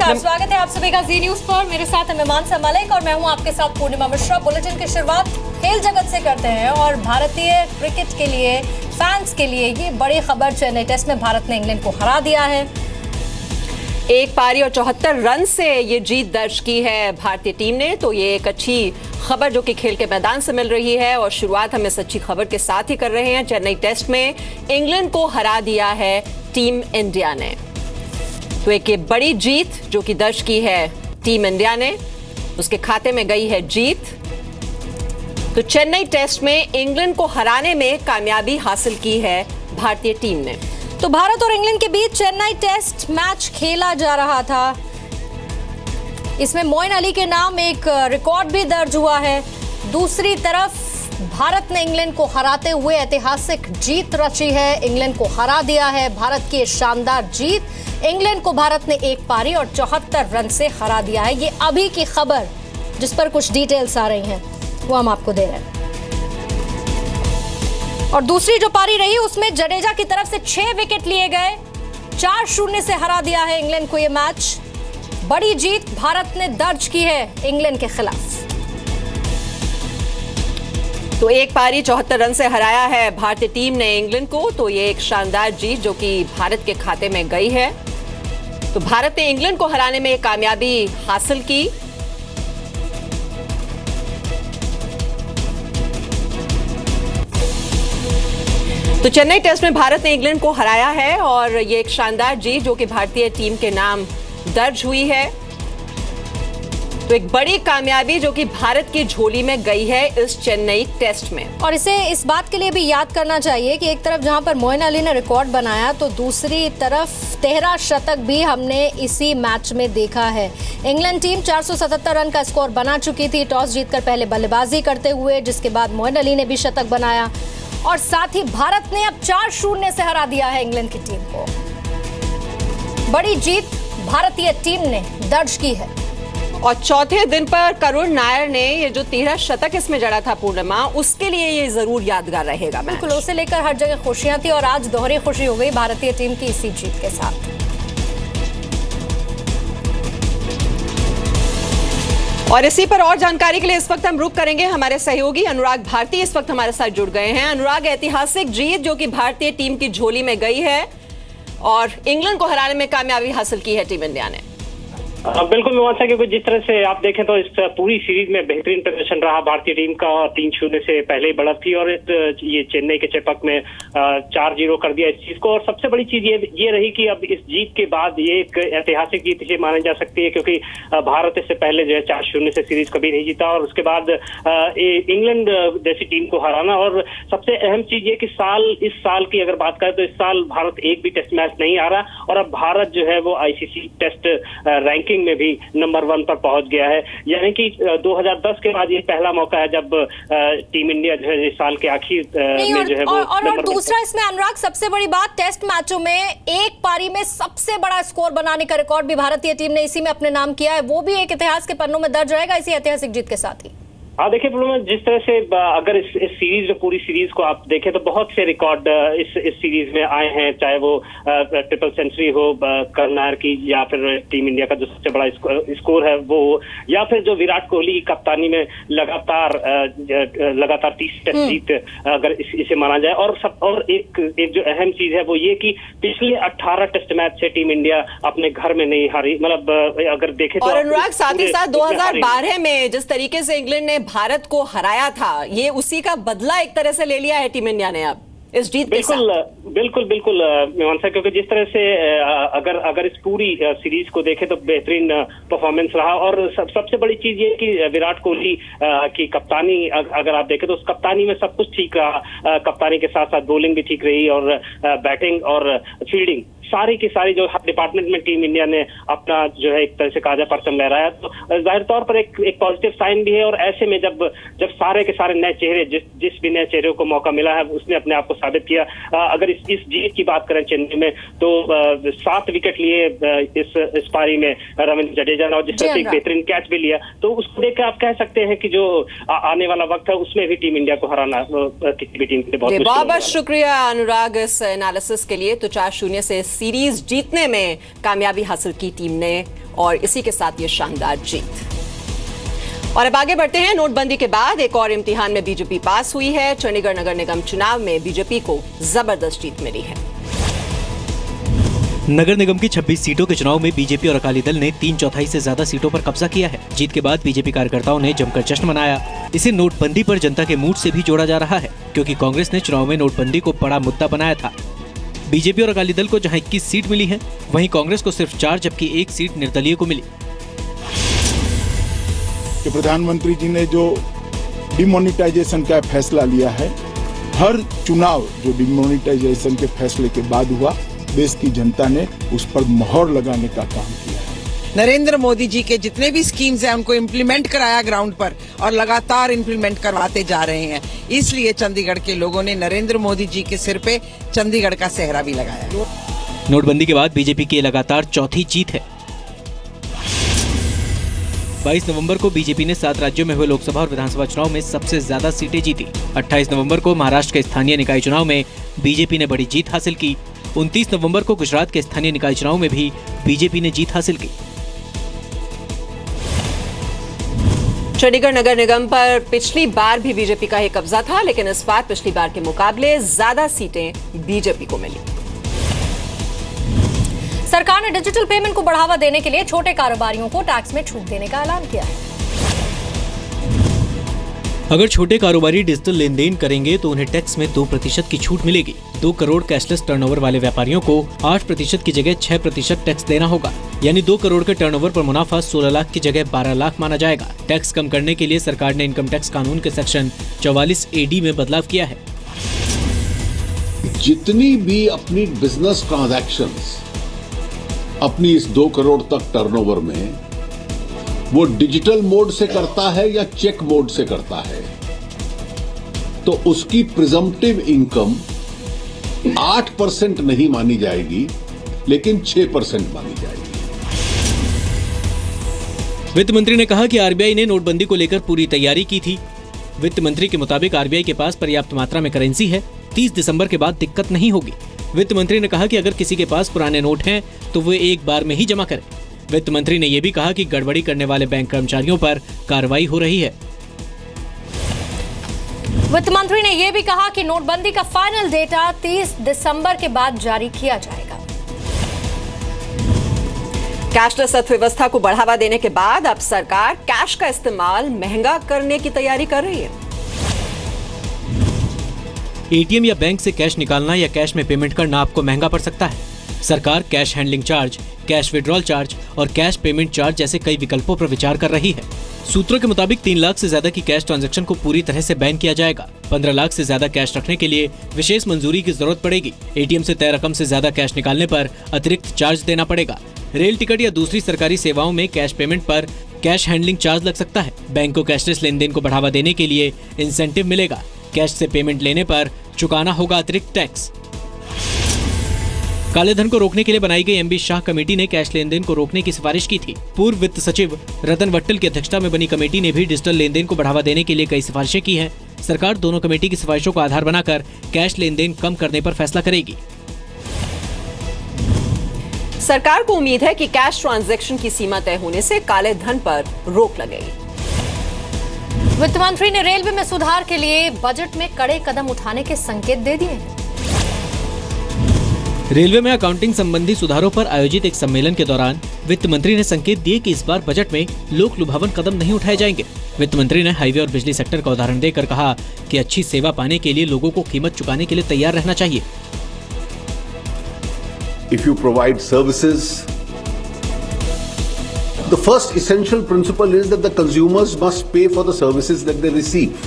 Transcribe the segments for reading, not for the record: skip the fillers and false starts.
नमस्कार, स्वागत है आप सभी का जी न्यूज पर। मेरे साथ है मीमांसा मलिक और मैं हूं आपके साथ पूर्णिमा मिश्रा। बुलेटिन की शुरुआत खेल जगत से करते हैं और भारतीय क्रिकेट के लिए, फैंस के लिए ये बड़ी खबर, चेन्नई टेस्ट में भारत ने इंग्लैंड को हरा दिया है। एक पारी और 74 रन से ये जीत दर्ज की है भारतीय टीम ने। तो ये एक अच्छी खबर जो कि खेल के मैदान से मिल रही है और शुरुआत हम इस अच्छी खबर के साथ ही कर रहे हैं। चेन्नई टेस्ट में इंग्लैंड को हरा दिया है टीम इंडिया ने। तो एक ये बड़ी जीत जो कि दर्ज की है टीम इंडिया ने, उसके खाते में गई है जीत। तो चेन्नई टेस्ट में इंग्लैंड को हराने में कामयाबी हासिल की है भारतीय टीम ने। तो भारत और इंग्लैंड के बीच चेन्नई टेस्ट मैच खेला जा रहा था। इसमें मोइन अली के नाम एक रिकॉर्ड भी दर्ज हुआ है। दूसरी तरफ भारत ने इंग्लैंड को हराते हुए ऐतिहासिक जीत रची है, इंग्लैंड को हरा दिया है। भारत की शानदार जीत, इंग्लैंड को भारत ने एक पारी और 74 रन से हरा दिया है। ये अभी की खबर जिस पर कुछ डिटेल्स आ रही हैं वो हम आपको दे रहे हैं। और दूसरी जो पारी रही उसमें जडेजा की तरफ से 6 विकेट लिए गए, 4-0 से हरा दिया है इंग्लैंड को ये मैच। बड़ी जीत भारत ने दर्ज की है इंग्लैंड के खिलाफ। तो एक पारी 74 रन से हराया है भारतीय टीम ने इंग्लैंड को। तो ये एक शानदार जीत जो कि भारत के खाते में गई है। तो भारत ने इंग्लैंड को हराने में कामयाबी हासिल की। तो चेन्नई टेस्ट में भारत ने इंग्लैंड को हराया है और ये एक शानदार जीत जो कि भारतीय टीम के नाम दर्ज हुई है। तो एक बड़ी कामयाबी जो कि भारत की झोली में गई है इस चेन्नई टेस्ट में। और इसे इस बात के लिए भी याद करना चाहिए कि एक तरफ जहां पर मोइन अली ने रिकॉर्ड बनाया तो दूसरी तरफ 13 शतक भी हमने इसी मैच में देखा है। इंग्लैंड टीम 477 रन का स्कोर बना चुकी थी टॉस जीतकर पहले बल्लेबाजी करते हुए, जिसके बाद मोइन अली ने भी शतक बनाया और साथ ही भारत ने अब 4-0 से हरा दिया है इंग्लैंड की टीम को। बड़ी जीत भारतीय टीम ने दर्ज की है। और चौथे दिन पर करुण नायर ने ये जो 13 शतक इसमें जड़ा था पूर्णिमा, उसके लिए ये जरूर यादगार रहेगा मैच। बिल्कुल, उसे लेकर हर जगह खुशियां थी और आज दोहरी खुशी हो गई भारतीय टीम की इसी जीत के साथ। और इसी पर और जानकारी के लिए इस वक्त हम रुक करेंगे। हमारे सहयोगी अनुराग भारती इस वक्त हमारे साथ जुड़ गए हैं। अनुराग, ऐतिहासिक जीत जो कि भारतीय टीम की झोली में गई है और इंग्लैंड को हराने में कामयाबी हासिल की है टीम इंडिया ने। बिल्कुल मीमांसा, क्योंकि जिस तरह से आप देखें तो इस पूरी सीरीज में बेहतरीन प्रदर्शन रहा भारतीय टीम का। 3-0 से पहले ही बढ़त थी और ये चेन्नई के चेपक में 4-0 कर दिया इस चीज को। और सबसे बड़ी चीज ये रही कि अब इस जीत के बाद ये एक ऐतिहासिक जीत इसे मानी जा सकती है, क्योंकि भारत इससे पहले जो है 4-0 से सीरीज कभी नहीं जीता और उसके बाद इंग्लैंड जैसी टीम को हराना। और सबसे अहम चीज ये कि इस साल की अगर बात करें तो इस साल भारत एक भी टेस्ट मैच नहीं आ रहा और अब भारत जो है वो ICC टेस्ट रैंकिंग में भी नंबर 1 पर पहुंच गया है। यानी कि 2010 के बाद ये पहला मौका है जब टीम इंडिया जो है इस साल के आखिर में जो है वो और दूसरा इसमें अनुराग सबसे बड़ी बात, टेस्ट मैचों में एक पारी में सबसे बड़ा स्कोर बनाने का रिकॉर्ड भी भारतीय टीम ने इसी में अपने नाम किया है। वो भी एक इतिहास के पन्नों में दर्ज रहेगा इसी ऐतिहासिक जीत के साथ ही। हाँ, देखिए जिस तरह से अगर इस सीरीज में, पूरी सीरीज को आप देखें तो बहुत से रिकॉर्ड इस सीरीज में आए हैं, चाहे वो ट्रिपल सेंचुरी हो करुण नायर की या फिर टीम इंडिया का जो सबसे बड़ा स्कोर है वो, या फिर जो विराट कोहली की कप्तानी में लगातार 30 टेस्ट जीत अगर इसे माना जाए। और एक जो अहम चीज है वो ये कि पिछले 18 टेस्ट मैच से टीम इंडिया अपने घर में नहीं हारी। मतलब अगर देखें तो, और अनुराग साथ ही साथ 2012 में जिस तरीके से इंग्लैंड ने भारत को हराया था, ये उसी का बदला एक तरह से ले लिया है टीम इंडिया ने अब इस जीत के साथ। बिल्कुल मीमांसा, क्योंकि जिस तरह से अगर इस पूरी सीरीज को देखें तो बेहतरीन परफॉर्मेंस रहा। और सबसे बड़ी चीज ये कि विराट कोहली की कप्तानी अगर आप देखें तो उस कप्तानी में सब कुछ ठीक रहा। कप्तानी के साथ साथ बॉलिंग भी ठीक रही और बैटिंग और फील्डिंग सारी की सारी जो डिपार्टमेंट में टीम इंडिया ने अपना जो है एक तरह से काजा परचम लहराया। तो जाहिर तौर पर एक पॉजिटिव साइन भी है। और ऐसे में जब सारे के सारे नए चेहरे, जिस भी नए चेहरे को मौका मिला है उसने अपने आप को साबित किया। अगर इस जीत की बात करें चेन्नई में तो 7 विकेट लिए इस पारी में रविंद्र जडेजा ने, और जिस तरह से एक बेहतरीन कैच भी लिया, तो उसको देखकर आप कह सकते हैं कि जो आने वाला वक्त है उसमें भी टीम इंडिया को हराना किसी भी टीम के लिए बहुत मुश्किल है। बहुत शुक्रिया अनुराग इस एनालिसिस के लिए। तो 4-0 से सीरीज जीतने में कामयाबी हासिल की टीम ने, और इसी के साथ ये शानदार जीत। और अब आगे बढ़ते हैं। नोटबंदी के बाद एक और इम्तिहान में बीजेपी पास हुई है। चंडीगढ़ नगर निगम चुनाव में बीजेपी को जबरदस्त जीत मिली है। नगर निगम की 26 सीटों के चुनाव में बीजेपी और अकाली दल ने 3/4 से ज्यादा सीटों पर कब्जा किया है। जीत के बाद बीजेपी कार्यकर्ताओं ने जमकर जश्न मनाया। इसे नोटबंदी पर जनता के मूड से भी जोड़ा जा रहा है, क्योंकि कांग्रेस ने चुनाव में नोटबंदी को बड़ा मुद्दा बनाया था। बीजेपी और अकाली दल को जहां 21 सीट मिली है, वहीं कांग्रेस को सिर्फ 4, जबकि 1 सीट निर्दलीय को मिली। प्रधानमंत्री जी ने जो डिमोनेटाइजेशन का फैसला लिया है, हर चुनाव जो डिमोनेटाइजेशन के फैसले के बाद हुआ, देश की जनता ने उस पर मोहर लगाने का काम किया है। नरेंद्र मोदी जी के जितने भी स्कीम्स हैं उनको इम्प्लीमेंट कराया ग्राउंड पर, और लगातार इम्प्लीमेंट करवाते जा रहे हैं। इसलिए चंडीगढ़ के लोगों ने नरेंद्र मोदी जी के सिर पे चंडीगढ़ का सेहरा भी लगाया। नोटबंदी के बाद बीजेपी की लगातार चौथी जीत है। 22 नवंबर को बीजेपी ने 7 राज्यों में हुए लोकसभा और विधानसभा चुनाव में सबसे ज्यादा सीटें जीती। 28 नवंबर को महाराष्ट्र के स्थानीय निकाय चुनाव में बीजेपी ने बड़ी जीत हासिल की। 29 नवंबर को गुजरात के स्थानीय निकाय चुनाव में भी बीजेपी ने जीत हासिल की। चंडीगढ़ नगर निगम पर पिछली बार भी बीजेपी का ही कब्जा था, लेकिन इस बार पिछली बार के मुकाबले ज्यादा सीटें बीजेपी को मिली। सरकार ने डिजिटल पेमेंट को बढ़ावा देने के लिए छोटे कारोबारियों को टैक्स में छूट देने का ऐलान किया है। अगर छोटे कारोबारी डिजिटल लेन देन करेंगे तो उन्हें टैक्स में 2% की छूट मिलेगी। 2 करोड़ कैशलेस टर्नओवर वाले व्यापारियों को 8% की जगह 6% टैक्स देना होगा। यानी 2 करोड़ के टर्नओवर पर मुनाफा 16 लाख की जगह 12 लाख माना जाएगा। टैक्स कम करने के लिए सरकार ने इनकम टैक्स कानून के सेक्शन 44 AD में बदलाव किया है। जितनी भी अपनी बिजनेस ट्रांजैक्शंस अपनी इस 2 करोड़ तक टर्नओवर में वो डिजिटल मोड से करता है या चेक मोड से करता है, तो उसकी प्रिजम्पटिव इनकम 8% नहीं मानी जाएगी, लेकिन 6% मानी जाएगी। वित्त मंत्री ने कहा कि आरबीआई ने नोटबंदी को लेकर पूरी तैयारी की थी। वित्त मंत्री के मुताबिक आरबीआई के पास पर्याप्त मात्रा में करेंसी है। 30 दिसंबर के बाद दिक्कत नहीं होगी। वित्त मंत्री ने कहा कि अगर किसी के पास पुराने नोट हैं तो वो एक बार में ही जमा करें। वित्त मंत्री ने यह भी कहा कि गड़बड़ी करने वाले बैंक कर्मचारियों पर कार्रवाई हो रही है। वित्त मंत्री ने यह भी कहा कि नोटबंदी का फाइनल डेटा 30 दिसंबर के बाद जारी किया जाएगा। कैशलेस अर्थव्यवस्था को बढ़ावा देने के बाद अब सरकार कैश का इस्तेमाल महंगा करने की तैयारी कर रही है। एटीएम या बैंक से कैश निकालना या कैश में पेमेंट करना आपको महंगा पड़ सकता है। सरकार cash handling charge, cash withdrawal charge और कैश पेमेंट चार्ज जैसे कई विकल्पों पर विचार कर रही है। सूत्रों के मुताबिक 3 लाख से ज्यादा की कैश ट्रांजैक्शन को पूरी तरह से बैन किया जाएगा। 15 लाख से ज्यादा कैश रखने के लिए विशेष मंजूरी की जरूरत पड़ेगी। एटीएम से तय रकम से ज्यादा कैश निकालने पर अतिरिक्त चार्ज देना पड़ेगा। रेल टिकट या दूसरी सरकारी सेवाओं में कैश पेमेंट पर कैश हैंडलिंग चार्ज लग सकता है। बैंक को कैशलेस लेन देन को बढ़ावा देने के लिए इंसेंटिव मिलेगा। कैश से पेमेंट लेने पर चुकाना होगा अतिरिक्त टैक्स। काले धन को रोकने के लिए बनाई गई एमबी शाह कमेटी ने कैश लेन देन को रोकने की सिफारिश की थी। पूर्व वित्त सचिव रतन वट्टल की अध्यक्षता में बनी कमेटी ने भी डिजिटल लेन देन को बढ़ावा देने के लिए कई सिफारिशें की हैं। सरकार दोनों कमेटी की सिफारिशों को आधार बनाकर कैश लेन देन कम करने पर फैसला करेगी। सरकार को उम्मीद है कि कैश ट्रांजैक्शन की सीमा तय होने से काले धन पर रोक लगेगी। वित्त मंत्री ने रेलवे में सुधार के लिए बजट में कड़े कदम उठाने के संकेत दे दिए हैं। रेलवे में अकाउंटिंग संबंधी सुधारों पर आयोजित एक सम्मेलन के दौरान वित्त मंत्री ने संकेत दिए कि इस बार बजट में लोक लुभावन कदम नहीं उठाए जाएंगे। वित्त मंत्री ने हाईवे और बिजली सेक्टर का उदाहरण देकर कहा कि अच्छी सेवा पाने के लिए लोगों को कीमत चुकाने के लिए तैयार रहना चाहिए। If you provide services, the first essential principle is that the consumers must pay for the services that they receive.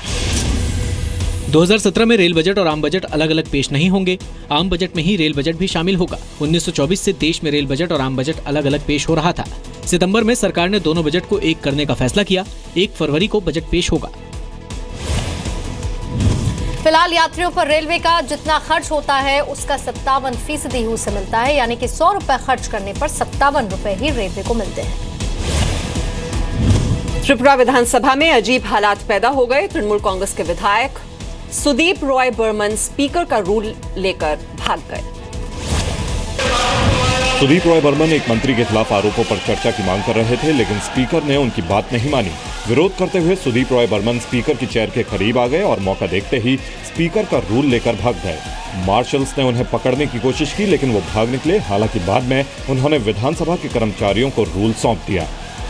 2017 में रेल बजट और आम बजट अलग अलग पेश नहीं होंगे। आम बजट में ही रेल बजट भी शामिल होगा। 1924 से देश में रेल बजट और आम बजट अलग अलग पेश हो रहा था। सितंबर में सरकार ने दोनों बजट को एक करने का फैसला किया। 1 फरवरी को बजट पेश होगा। फिलहाल यात्रियों पर रेलवे का जितना खर्च होता है उसका 57% ही उसे मिलता है, यानी कि 100 रुपए खर्च करने पर 57 रुपए ही रेलवे को मिलते हैं। त्रिपुरा विधानसभा में अजीब हालात पैदा हो गए। तृणमूल कांग्रेस के विधायक सुदीप रॉय बर्मन स्पीकर का रूल लेकर भाग गए। सुदीप रॉय बर्मन एक मंत्री के खिलाफ आरोपों पर चर्चा की मांग कर रहे थे, लेकिन स्पीकर ने उनकी बात नहीं मानी। विरोध करते हुए सुदीप रॉय बर्मन स्पीकर की चेयर के करीब आ गए और मौका देखते ही स्पीकर का रूल लेकर भाग गए। मार्शल्स ने उन्हें पकड़ने की कोशिश की, लेकिन वो भाग निकले। हालांकि बाद में उन्होंने विधानसभा के कर्मचारियों को रूल सौंप दिया।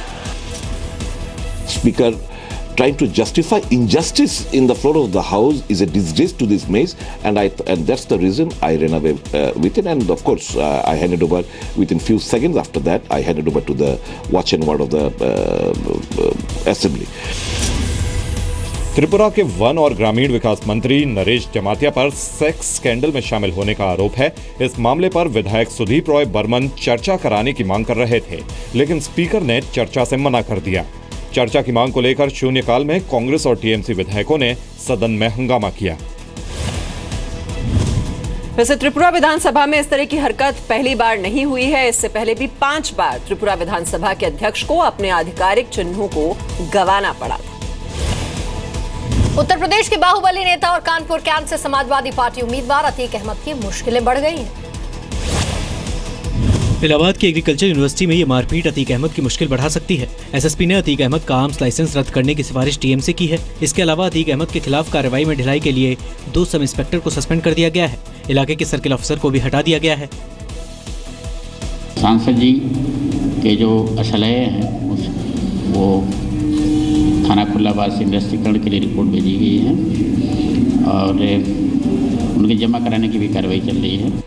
Speaker trying to justify injustice in the floor of the House is a disgrace to this maze, and that's the reason I ran away with it. And of course, I handed over within few seconds after that. I handed over to the watch and ward of the assembly. Tripura के one और ग्रामीण विकास मंत्री नरेश जमातिया पर sex scandal में शामिल होने का आरोप है। इस मामले पर विधायक सुदीप रॉय बर्मन चर्चा कराने की मांग कर रहे थे, लेकिन स्पीकर ने चर्चा से मना कर दिया। चर्चा की मांग को लेकर शून्यकाल में कांग्रेस और टीएमसी विधायकों ने सदन में हंगामा किया। वैसे त्रिपुरा विधानसभा में इस तरह की हरकत पहली बार नहीं हुई है। इससे पहले भी 5 बार त्रिपुरा विधानसभा के अध्यक्ष को अपने आधिकारिक चिन्हों को गंवाना पड़ा था। उत्तर प्रदेश के बाहुबली नेता और कानपुर कैंट से समाजवादी पार्टी उम्मीदवार अतीक अहमद की मुश्किलें बढ़ गई हैं। इलाहाबाद की एग्रीकल्चर यूनिवर्सिटी में ये मारपीट अतीक अहमद की मुश्किल बढ़ा सकती है। एसएसपी ने अतीक अहमद का आर्म्स लाइसेंस रद्द करने की सिफारिश टीएम से की है। इसके अलावा अतीक अहमद के खिलाफ कार्रवाई में ढिलाई के लिए 2 सब इंस्पेक्टर को सस्पेंड कर दिया गया है। इलाके के सर्किल अफसर को भी हटा दिया गया है। सांसद जी के जो असलहे हैं वो थाना खुल्लाबाद से इन्वेस्टिगेशन के लिए रिपोर्ट भेजी गई है और उनके जमा कराने की भी कार्रवाई चल रही है।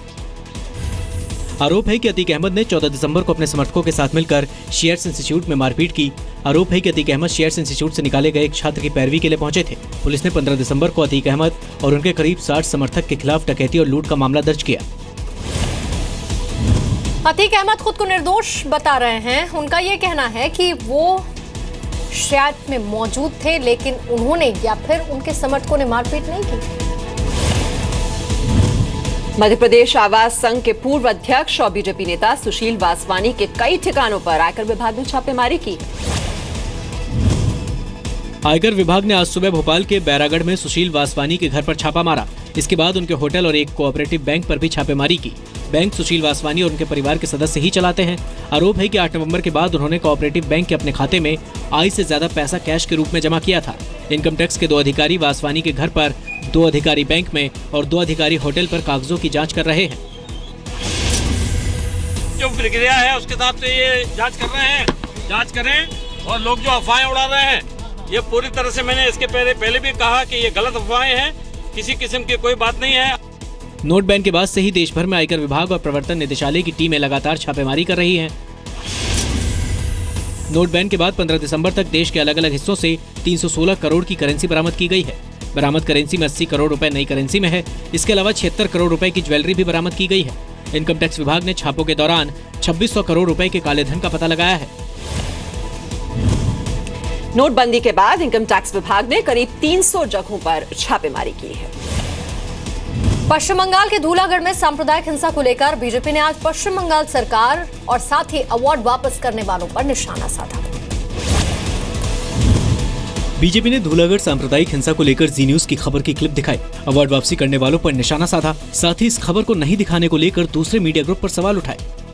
आरोप है कि अतीक अहमद ने 14 दिसंबर को अपने समर्थकों के साथ मिलकर शेयर्स इंस्टीट्यूट में मारपीट की। आरोप है कि अतीक अहमद शेयर्स इंस्टीट्यूट से निकाले गए एक छात्र की पैरवी के लिए पहुंचे थे। पुलिस ने 15 दिसंबर को अतीक अहमद और उनके करीब 60 समर्थक के खिलाफ डकैती और लूट का मामला दर्ज किया। अतीक अहमद खुद को निर्दोष बता रहे हैं। उनका ये कहना है कि वो शायद में मौजूद थे, लेकिन उन्होंने या फिर उनके समर्थकों ने मारपीट नहीं की। मध्य प्रदेश आवास संघ के पूर्व अध्यक्ष और बीजेपी नेता सुशील वासवानी के कई ठिकानों पर आयकर विभाग ने छापेमारी की। आयकर विभाग ने आज सुबह भोपाल के बैरागढ़ में सुशील वासवानी के घर पर छापा मारा। इसके बाद उनके होटल और एक कोऑपरेटिव बैंक पर भी छापेमारी की। बैंक सुशील वासवानी और उनके परिवार के सदस्य ही चलाते हैं। आरोप है कि 8 नवंबर के बाद उन्होंने कोऑपरेटिव बैंक के अपने खाते में आय से ज्यादा पैसा कैश के रूप में जमा किया था। इनकम टैक्स के 2 अधिकारी वासवानी के घर पर, 2 अधिकारी बैंक में और 2 अधिकारी होटल पर कागजों की जांच कर रहे हैं। जो प्रक्रिया है उसके हिसाब से ये जांच कर रहे हैं, जांच करें। और लोग जो अफवाहें उड़ा रहे हैं, ये पूरी तरह से मैंने इसके पहले भी कहा कि ये गलत अफवाहें हैं, किसी किस्म की कोई बात नहीं है। नोट बैन के बाद से ही देश भर में आयकर विभाग और प्रवर्तन निदेशालय की टीमें लगातार छापेमारी कर रही हैं। नोट बैन के बाद 15 दिसंबर तक देश के अलग अलग हिस्सों से 316 करोड़ की करेंसी बरामद की गई है। बरामद करेंसी में 80 करोड़ रुपए नई करेंसी में है। इसके अलावा 76 करोड़ रुपए की ज्वेलरी भी बरामद की गई है। इनकम टैक्स विभाग ने छापों के दौरान 2600 करोड़ रुपए के काले धन का पता लगाया है। नोटबंदी के बाद इनकम टैक्स विभाग ने करीब 300 जगहों पर छापेमारी की है। पश्चिम बंगाल के धूलागढ़ में सांप्रदायिक हिंसा को लेकर बीजेपी ने आज पश्चिम बंगाल सरकार और साथ ही अवार्ड वापस करने वालों पर निशाना साधा। बीजेपी ने धूलागढ़ सांप्रदायिक हिंसा को लेकर जी न्यूज की खबर की क्लिप दिखाई। अवार्ड वापसी करने वालों पर निशाना साधा। साथ ही इस खबर को नहीं दिखाने को लेकर दूसरे मीडिया ग्रुप पर सवाल उठाए।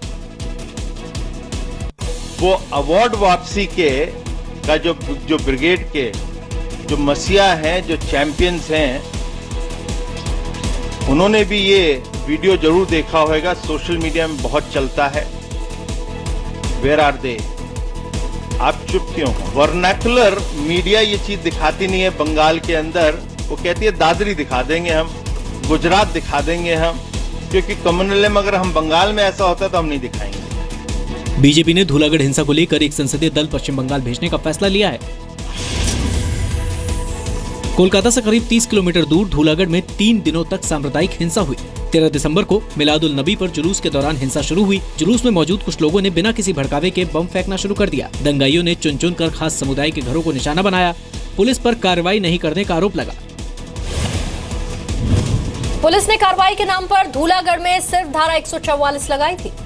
वो अवार्ड वापसी के का जो ब्रिगेड के जो मसीहा हैं, जो चैंपियंस हैं, उन्होंने भी ये वीडियो जरूर देखा होगा। सोशल मीडिया में बहुत चलता है। Where are they? आप चुप क्यों हो? वर्नाकुलर मीडिया ये चीज दिखाती नहीं है बंगाल के अंदर। वो कहती है दादरी दिखा देंगे हम, गुजरात दिखा देंगे हम, क्योंकि कम्युनल अगर हम बंगाल में ऐसा होता तो हम नहीं दिखाएंगे। बीजेपी ने धूलागढ़ हिंसा को लेकर एक संसदीय दल पश्चिम बंगाल भेजने का फैसला लिया है। कोलकाता से करीब 30 किलोमीटर दूर धूलागढ़ में 3 दिनों तक सांप्रदायिक हिंसा हुई। 13 दिसंबर को मिलादुल नबी पर जुलूस के दौरान हिंसा शुरू हुई। जुलूस में मौजूद कुछ लोगों ने बिना किसी भड़कावे के बम फेंकना शुरू कर दिया। दंगाइयों ने चुन चुन कर खास समुदाय के घरों को निशाना बनाया। पुलिस पर कार्रवाई नहीं करने का आरोप लगा। पुलिस ने कार्रवाई के नाम पर धूलागढ़ में सिर्फ धारा 144 लगाई थी।